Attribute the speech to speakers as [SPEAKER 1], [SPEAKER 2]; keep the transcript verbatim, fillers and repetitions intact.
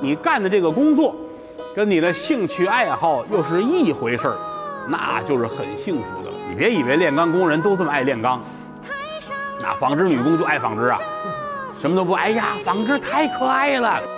[SPEAKER 1] 你干的这个工作，跟你的兴趣爱好又是一回事儿，那就是很幸福的了。你别以为炼钢工人都这么爱炼钢，那纺织女工就爱纺织啊，什么都不，哎呀，纺织太可爱了。